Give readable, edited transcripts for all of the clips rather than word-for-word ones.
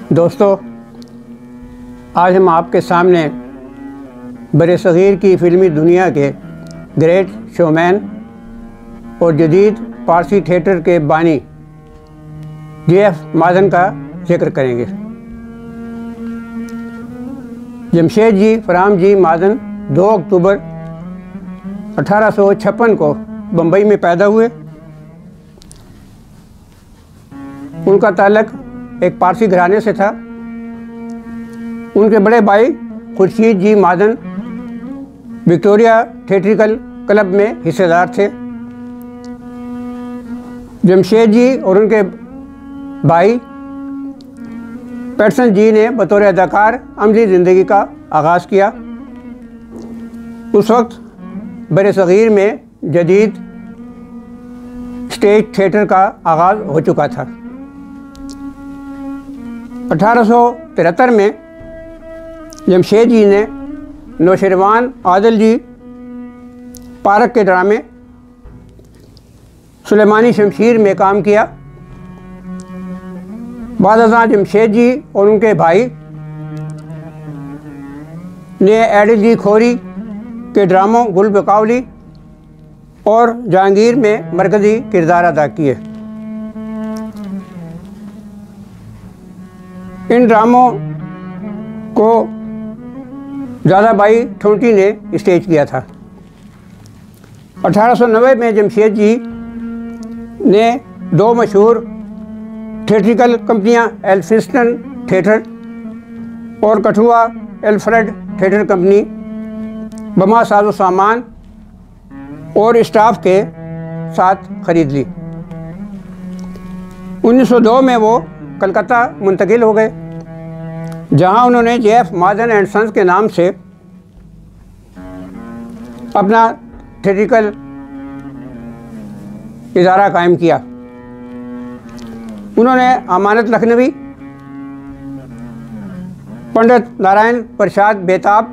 दोस्तों, आज हम आपके सामने बरसग़ीर की फ़िल्मी दुनिया के ग्रेट शोमैन और जदीद पारसी थिएटर के बानी JF मादन का जिक्र करेंगे। जमशेद जी फरहाम जी मादन 2 अक्टूबर 1856 को बम्बई में पैदा हुए। उनका ताल्लुक़ एक पारसी घराने से था। उनके बड़े भाई Khurshid ji Madan Victoria theatrical club में हिस्सेदार थे। जमशेद जी और उनके भाई पैटसन जी ने बतौर अदाकार अमली ज़िंदगी का आगाज़ किया। उस वक्त बरसग़ीर में जदीद स्टेज थिएटर का आगाज़ हो चुका था। 1873 में जमशेद जी ने नौशरवान आदिल जी पारक के ड्रामे सुलेमानी शमशीर में काम किया। बाद जमशेद जी और उनके भाई ने एडिल जी खोरी के ड्रामों गुल बकावली और जहांगीर में मरकज़ी किरदार अदा किए। इन ड्रामों को ज़्यादा बाई ठोंटी ने स्टेज किया था। 1890 में जमशेद जी ने 2 मशहूर थिएट्रिकल कंपनियां एल्फिंस्टन थिएटर और कठुआ एल्फ्रेड थिएटर कंपनी बमा साजो सामान और स्टाफ के साथ खरीद ली। 1902 में वो कलकत्ता मुंतकिल हो गए, जहां उन्होंने JF मादन एंड सन्स के नाम से अपना थिएट्रिकल इदारा कायम किया। उन्होंने अमानत लखनवी, पंडित नारायण प्रसाद बेताब,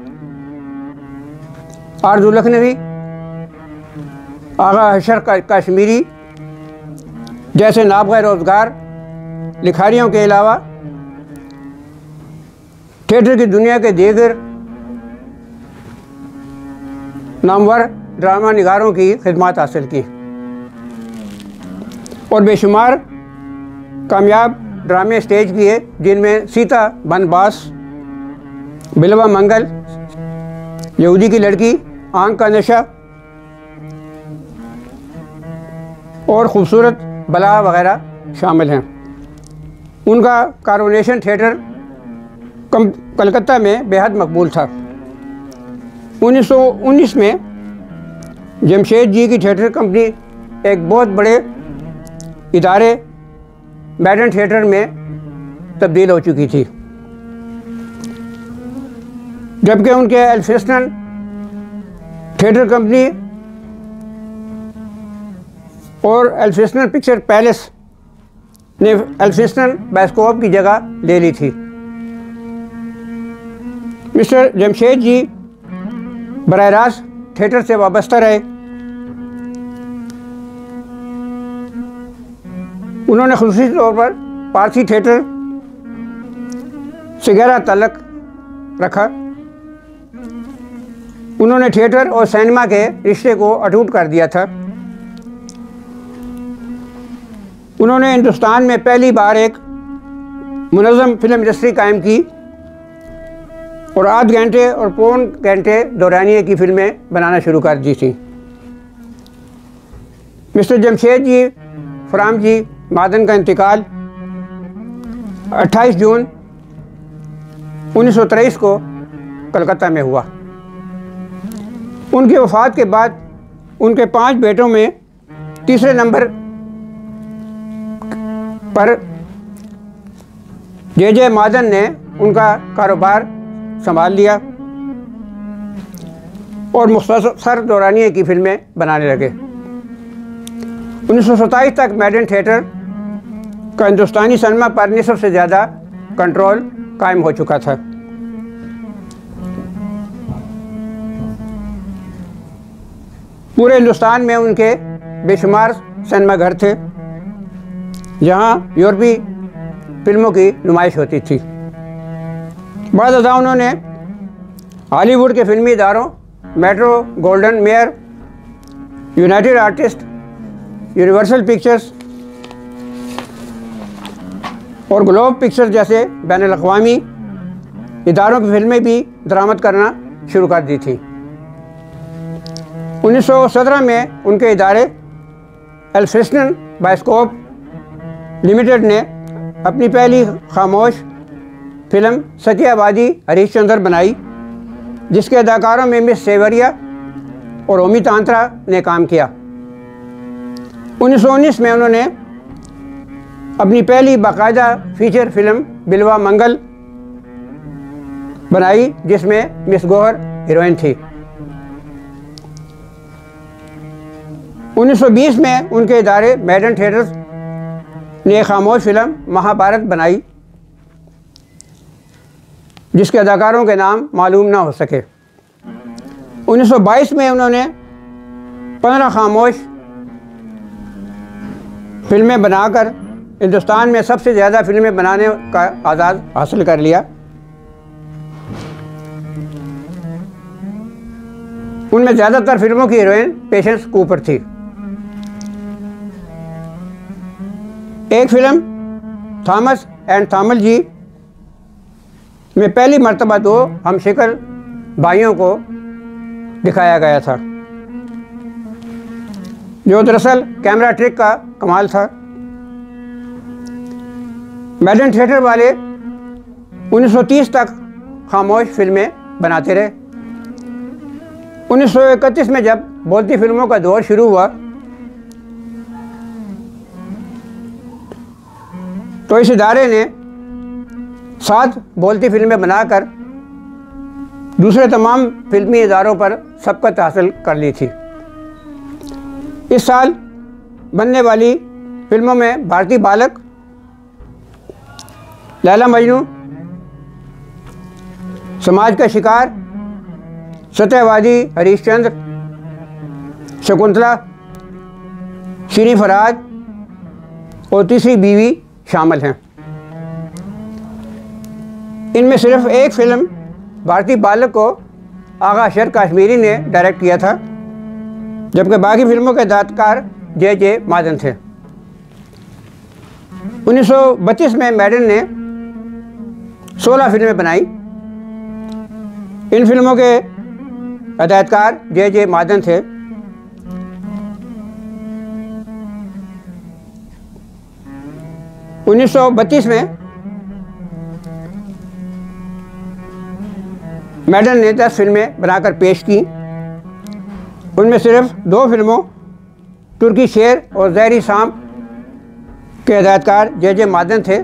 आरजू लखनवी, आगा हशर कश्मीरी जैसे नाबग़ रोज़गार लिखारियों के अलावा थिएटर की दुनिया के दीगर नामवर ड्रामा निगारों की खिदमत हासिल की और बेशुमार कामयाब ड्रामे स्टेज किए, जिनमें सीता बनबास, बिलवा मंगल, यहूदी की लड़की, आंख का नशा और खूबसूरत बला वगैरह शामिल हैं। उनका कॉरोनेशन थिएटर कलकत्ता में बेहद मकबूल था। 1919 में जमशेद जी की थिएटर कंपनी एक बहुत बड़े इदारे मैडन थिएटर में तब्दील हो चुकी थी, जबकि उनके एल्फिंस्टन थिएटर कंपनी और एल्फिंस्टन पिक्चर पैलेस ने एल्फिंस्टन बायोस्कोप की जगह ले ली थी। मिस्टर जमशेद जी बराह रास्त थिएटर से वाबस्ता रहे। उन्होंने ख़ुसूसी तौर पर पारसी थिएटर से गहरा ताल्लुक़ रखा। उन्होंने थिएटर और सिनेमा के रिश्ते को अटूट कर दिया था। उन्होंने हिंदुस्तान में पहली बार एक मुनज़्ज़म फिल्म इंडस्ट्री कायम की और आध घंटे और पौन घंटे दौरानिए की फिल्में बनाना शुरू कर दी थी। मिस्टर जमशेद जी फरहाम जी मादन का इंतकाल 28 जून 1923 को कलकत्ता में हुआ। उनकी वफ़ात के बाद उनके 5 बेटों में तीसरे नंबर पर JJ मादन ने उनका कारोबार संभाल लिया और मुख्तसर दौरानिए की फिल्में बनाने लगे। 1927 तक मैडन थिएटर का हिंदुस्तानी सिनेमा पर निसफ से ज़्यादा कंट्रोल कायम हो चुका था। पूरे हिंदुस्तान में उनके बेशुमार सिनेमा घर थे, जहां यूरोपी फिल्मों की नुमाइश होती थी। बाद अज़ां उन्होंने हॉलीवुड के फिल्मी इदारों Metro Goldwyn Mayer, United Artist, Universal Pictures और ग्लोब पिक्चर्स जैसे बैनुल-अक़वामी इदारों की फिल्में भी दरामद करना शुरू कर दी थी। 1917 में उनके इदारे एल्फिंस्टन बायोस्कोप लिमिटेड ने अपनी पहली खामोश फिल्म सत्यवादी हरीशचंद्र बनाई, जिसके अदाकारों में मिस सेवरिया और ओमी तांत्रा ने काम किया। 1919 में उन्होंने अपनी पहली बाकायदा फीचर फिल्म बिलवा मंगल बनाई, जिसमें मिस गौहर हीरोइन थी। 1920 में उनके इदारे मैडन थिएटर्स ने एक खामोश फिल्म महाभारत बनाई, जिसके अदाकारों के नाम मालूम ना हो सके। 1922 में उन्होंने 15 खामोश फिल्में बनाकर हिंदुस्तान में सबसे ज़्यादा फिल्में बनाने का आज़ाद हासिल कर लिया। उनमें ज़्यादातर फिल्मों की हीरोइन पेशेंस कूपर थी। एक फिल्म थॉमस एंड थॉमस जी में पहली मर्तबा दो हमशक्ल भाइयों को दिखाया गया था, जो दरअसल कैमरा ट्रिक का कमाल था। मैडन थिएटर वाले 1930 तक खामोश फिल्में बनाते रहे। 1931 में जब बोलती फिल्मों का दौर शुरू हुआ तो इस इदारे ने 7 बोलती फिल्में बनाकर दूसरे तमाम फिल्मी इदारों पर सबकत हासिल कर ली थी। इस साल बनने वाली फिल्मों में भारतीय बालक, लैला मजनू, समाज का शिकार, सत्यवादी हरीशचंद्र, शकुंतला, शीरी फरहाद और तीसरी बीवी शामिल हैं। इनमें सिर्फ एक फिल्म भारतीय बालक को आगा अशर काश्मीरी ने डायरेक्ट किया था, जबकि बाकी फिल्मों के हिदायतकार जे मादन थे। 1932 में मैडन ने 16 फिल्में बनाई। इन फिल्मों के हिदायतकार जे मादन थे। उन्नीस में मैडन ने 10 फिल्में बनाकर पेश की। उनमें सिर्फ 2 फिल्मों तुर्की शेर और जहरी सांप के हिदायतकार जे मादन थे,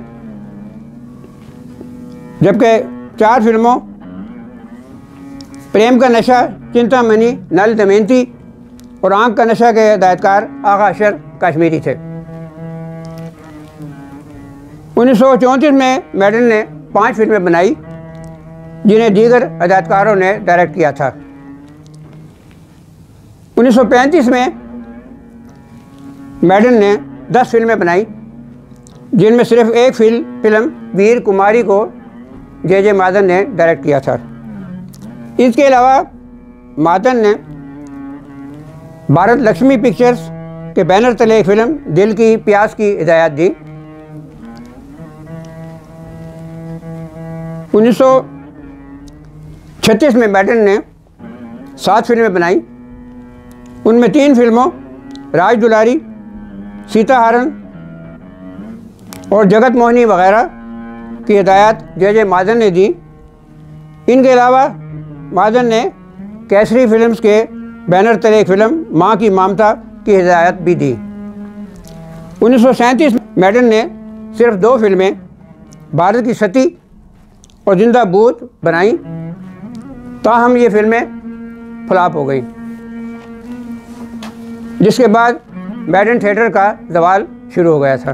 जबकि 4 फिल्मों प्रेम का नशा, चिंतामणि, नल दमयंती और आंख का नशा के हिदायतकार आगा अशर काश्मीरी थे। 1934 में मैडन ने 5 फिल्में बनाई, जिन्हें दीगर हिदायतकारों ने डायरेक्ट किया था। 1935 में मैडन ने 10 फिल्में बनाई, जिनमें सिर्फ एक फिल्म वीर कुमारी को जे मादन ने डायरेक्ट किया था। इसके अलावा मादन ने भारत लक्ष्मी पिक्चर्स के बैनर तले एक फिल्म दिल की प्यास की हिदायत दी। 1936 में मैडन ने 7 फिल्में बनाई। उनमें 3 फिल्मों राज दुलारी, सीताहरण और जगत मोहिनी वगैरह की हिदायत जे मादन ने दी। इनके अलावा मादन ने केसरी फिल्म्स के बैनर तले एक फिल्म माँ की ममता की हिदायत भी दी। 1937 में मैडन ने सिर्फ 2 फिल्में भारत की सती और जिंदा बूत बनाई, ताहम ये फिल्में फ्लॉप हो गई, जिसके बाद मैडन थिएटर का ज़वाल शुरू हो गया था।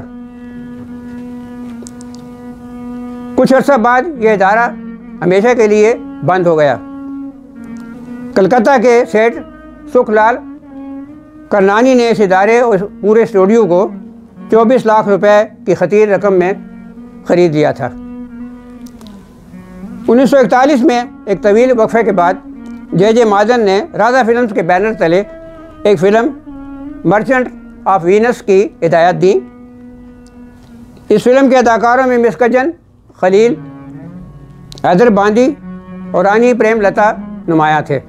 कुछ अर्सा बाद यह इदारा हमेशा के लिए बंद हो गया। कलकत्ता के सेठ सुखलाल करनानी ने इस इदारे और पूरे स्टूडियो को 24 लाख रुपए की खतीर रकम में ख़रीद लिया था। 1941 में एक तवील वक्फे के बाद जे महाजन ने राजा फिल्म्स के बैनर तले एक फ़िल्म मर्चेंट ऑफ वीनस की हिदायत दी। इस फिल्म के अदाकारों में मिस्कजन, खलील, हैदर बांदी और रानी प्रेमलता नुमाया थे।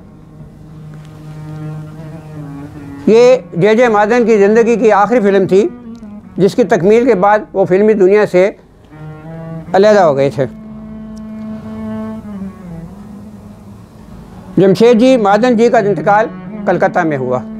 ये जे महाजन की ज़िंदगी की आखिरी फ़िल्म थी, जिसकी तकमील के बाद वो फिल्मी दुनिया से अलहदा हो गए थे। जमशेद जी महाजन जी का इंतकाल कलकत्ता में हुआ।